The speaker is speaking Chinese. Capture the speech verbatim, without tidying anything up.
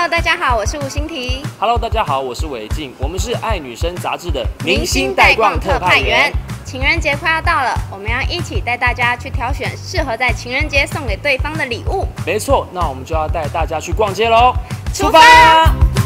Hello， 大家好，我是吴欣缇。 Hello， 大家好，我是伟静，我们是爱女生杂志的明星带逛特派员。情人节快要到了，我们要一起带大家去挑选适合在情人节送给对方的礼物。 没错，那我们就要带大家去逛街喽， 出发！